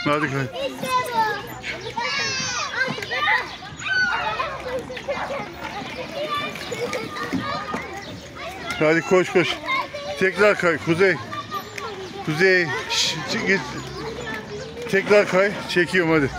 Hadi kay. Hadi koş koş. Tekrar kay Kuzey. Kuzey. Git. Tekrar kay. Çekiyorum hadi.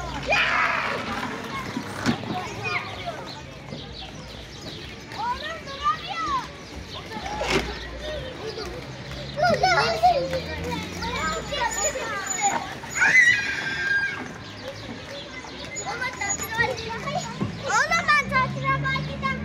Oğlum ben tatile başlayacağım.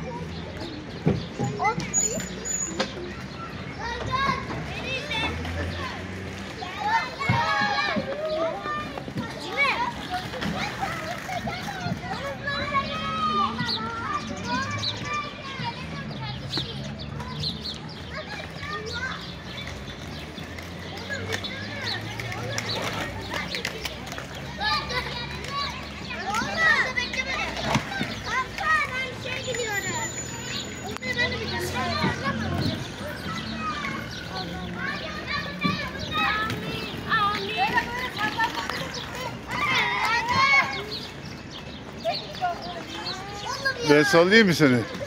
Ben sallayayım mı seni?